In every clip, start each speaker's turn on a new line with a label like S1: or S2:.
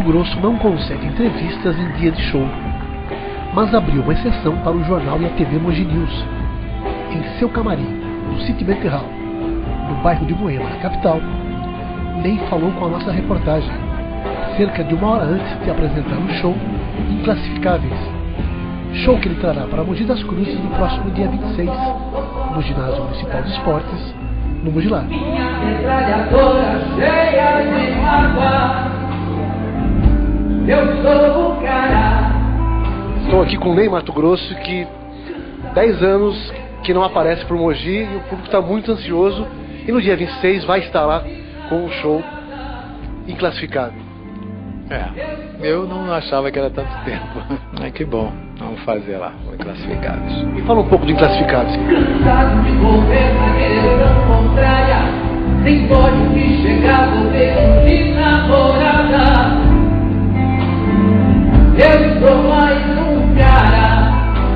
S1: Mato Grosso não concede entrevistas em dia de show, mas abriu uma exceção para o jornal e a TV Mogi News. Em seu camarim, no City Bank Hall, no bairro de Moema, na capital, Ney falou com a nossa reportagem, cerca de uma hora antes de apresentar o show Inclassificáveis. Show que ele trará para Mogi das Cruzes no próximo dia 26, no Ginásio Municipal de Esportes, no Mogilar. Estou aqui com o Ney Mato Grosso, que 10 anos que não aparece por Mogi e o público está muito ansioso. E no dia 26 vai estar lá com um show Inclassificável.
S2: Eu não achava que era tanto tempo. Mas que bom, vamos fazer lá, o Inclassificáveis.
S1: Me fala um pouco do Inclassificáveis.
S3: Cansado de correr na direção contrária, sem pode que chegar vou ver de namorada. Eu sou mais um cara.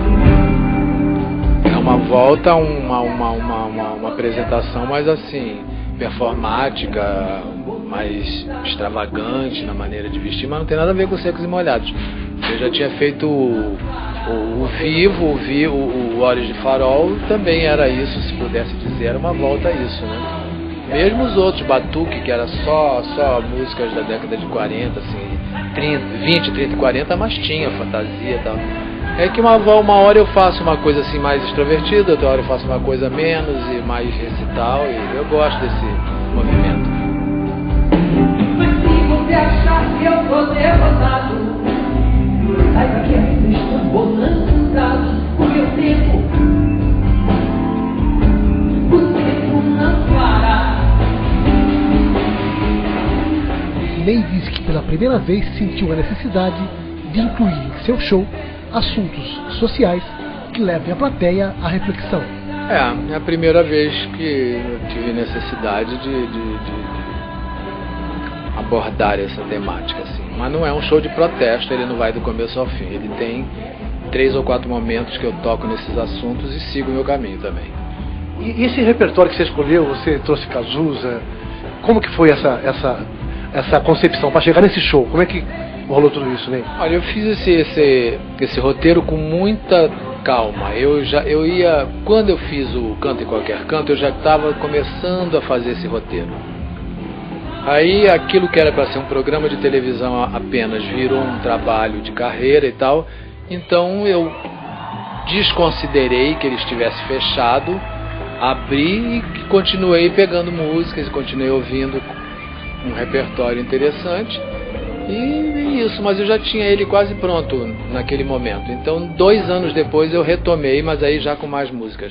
S2: É uma volta, uma apresentação mais assim, performática, mais extravagante na maneira de vestir, mas não tem nada a ver com Secos e Molhados. Eu já tinha feito o Vivo, o Olhos de Farol, também era isso, se pudesse dizer, era uma volta a isso, né? Mesmo os outros, Batuque, que era só músicas da década de 40, assim, 20, 30 e 40, mas tinha fantasia e tal. É que uma hora eu faço uma coisa assim mais extrovertida, outra hora eu faço uma coisa menos e mais recital, e eu gosto desse movimento.
S3: Mas se você achar que eu tô derrotado, saiba que ainda estou bolando dados. O meu tempo, o tempo não para.
S1: Ney disse que pela primeira vez sentiu a necessidade de incluir em seu show assuntos sociais que levem a plateia à reflexão.
S2: É a primeira vez que eu tive necessidade de abordar essa temática, assim. Mas não é um show de protesto, ele não vai do começo ao fim. Ele tem 3 ou 4 momentos que eu toco nesses assuntos e sigo o meu caminho também.
S1: E esse repertório que você escolheu, você trouxe Cazuza, como que foi essa concepção para chegar nesse show? Como é que rolou tudo isso, né?
S2: Olha, eu fiz esse roteiro com muita calma. Quando eu fiz o Canto em Qualquer Canto, eu já estava começando a fazer esse roteiro. Aí aquilo que era para ser um programa de televisão apenas virou um trabalho de carreira e tal. Então eu desconsiderei que ele estivesse fechado, abri e continuei pegando músicas e continuei ouvindo um repertório interessante. E isso, mas eu já tinha ele quase pronto naquele momento. Então 2 anos depois eu retomei, mas aí já com mais músicas.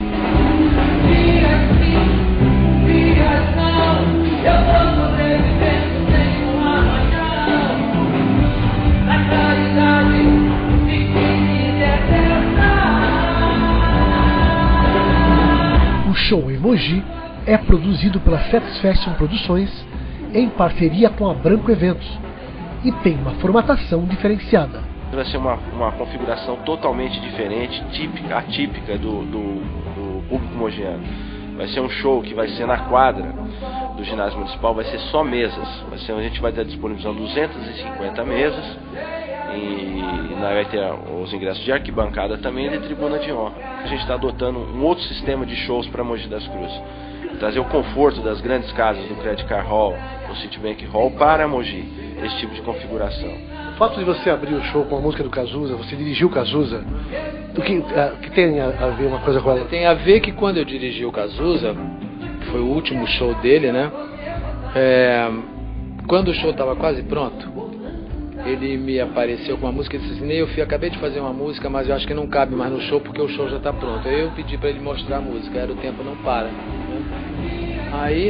S1: O show em Mogi é produzido pela Satisfaction Produções em parceria com a Branco Eventos e tem uma formatação diferenciada.
S4: Vai ser uma configuração totalmente diferente, atípica do público mogiano. Vai ser um show que vai ser na quadra do ginásio municipal, vai ser só mesas. A gente vai estar disponibilizando 250 mesas e vai ter os ingressos de arquibancada também e de tribuna de honra. A gente está adotando um outro sistema de shows para Mogi das Cruzes. Trazer o conforto das grandes casas do Credit Car Hall, do Citibank Hall para Mogi, esse tipo de configuração.
S1: O fato de você abrir o show com a música do Cazuza, você dirigiu o Cazuza, o que tem a ver uma coisa com ela?
S2: Tem a ver que quando eu dirigi o Cazuza, que foi o último show dele, né? Quando o show estava quase pronto, ele me apareceu com uma música e disse assim: Ney, eu acabei de fazer uma música, mas eu acho que não cabe mais no show porque o show já está pronto. Aí eu pedi para ele mostrar a música, era O Tempo Não Para, né? Aí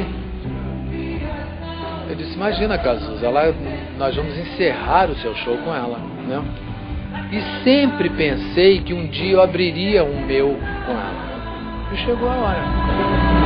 S2: eu disse: imagina, Cazuza, lá nós vamos encerrar o seu show com ela, né? E sempre pensei que um dia eu abriria um meu com ela. E chegou a hora.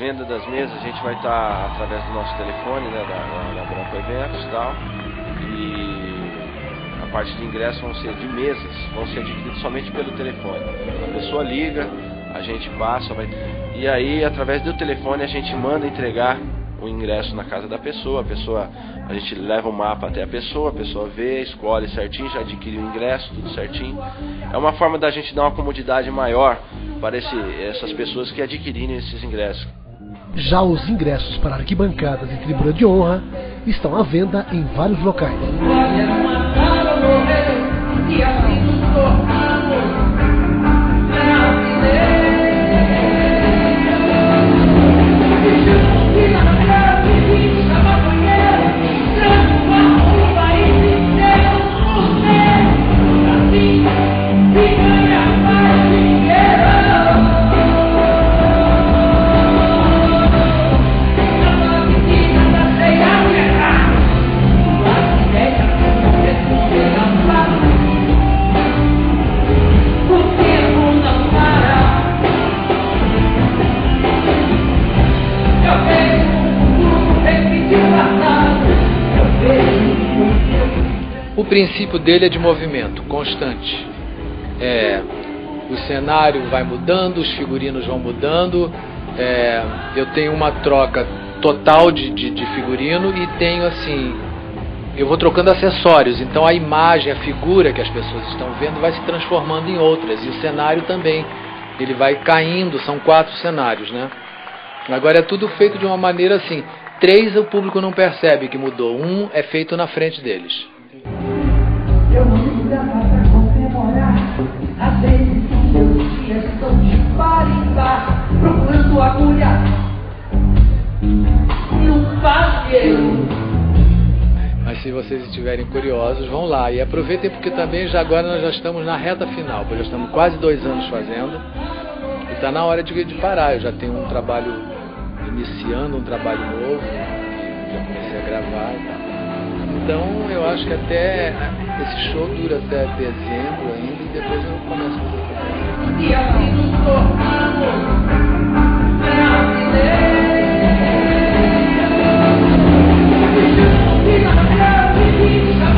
S4: venda das mesas a gente vai estar através do nosso telefone, né, da Branco Eventos e tal. E a parte de ingressos vão ser de mesas, vão ser adquiridos somente pelo telefone. A pessoa liga, a gente passa, e aí através do telefone a gente manda entregar o ingresso na casa da pessoa. A gente leva o mapa até a pessoa vê, escolhe certinho, já adquire o ingresso, tudo certinho. É uma forma da gente dar uma comodidade maior para essas pessoas que adquirirem esses ingressos.
S1: Já os ingressos para arquibancadas e tribuna de honra estão à venda em vários locais.
S2: O princípio dele é de movimento constante. O cenário vai mudando, os figurinos vão mudando. Eu tenho uma troca total de figurino e tenho assim, eu vou trocando acessórios. Então a imagem, a figura que as pessoas estão vendo vai se transformando em outras, e o cenário também, ele vai caindo. São 4 cenários, né? Agora é tudo feito de uma maneira assim. 3 o público não percebe que mudou, 1 é feito na frente deles.
S3: Eu não dava pra comemorar. Às vezes meus dias estão de par em par, procurando agulha no palheiro.
S2: Mas se vocês estiverem curiosos, vão lá e aproveitem, porque também já agora nós já estamos na reta final, porque já estamos quase 2 anos fazendo e está na hora de parar. Eu já tenho um trabalho, iniciando um trabalho novo, que já comecei a gravar e tal. Então eu acho que até esse show dura até dezembro ainda, e depois eu começo a fazer
S3: E assim nos tornamos brasileiros. E na terra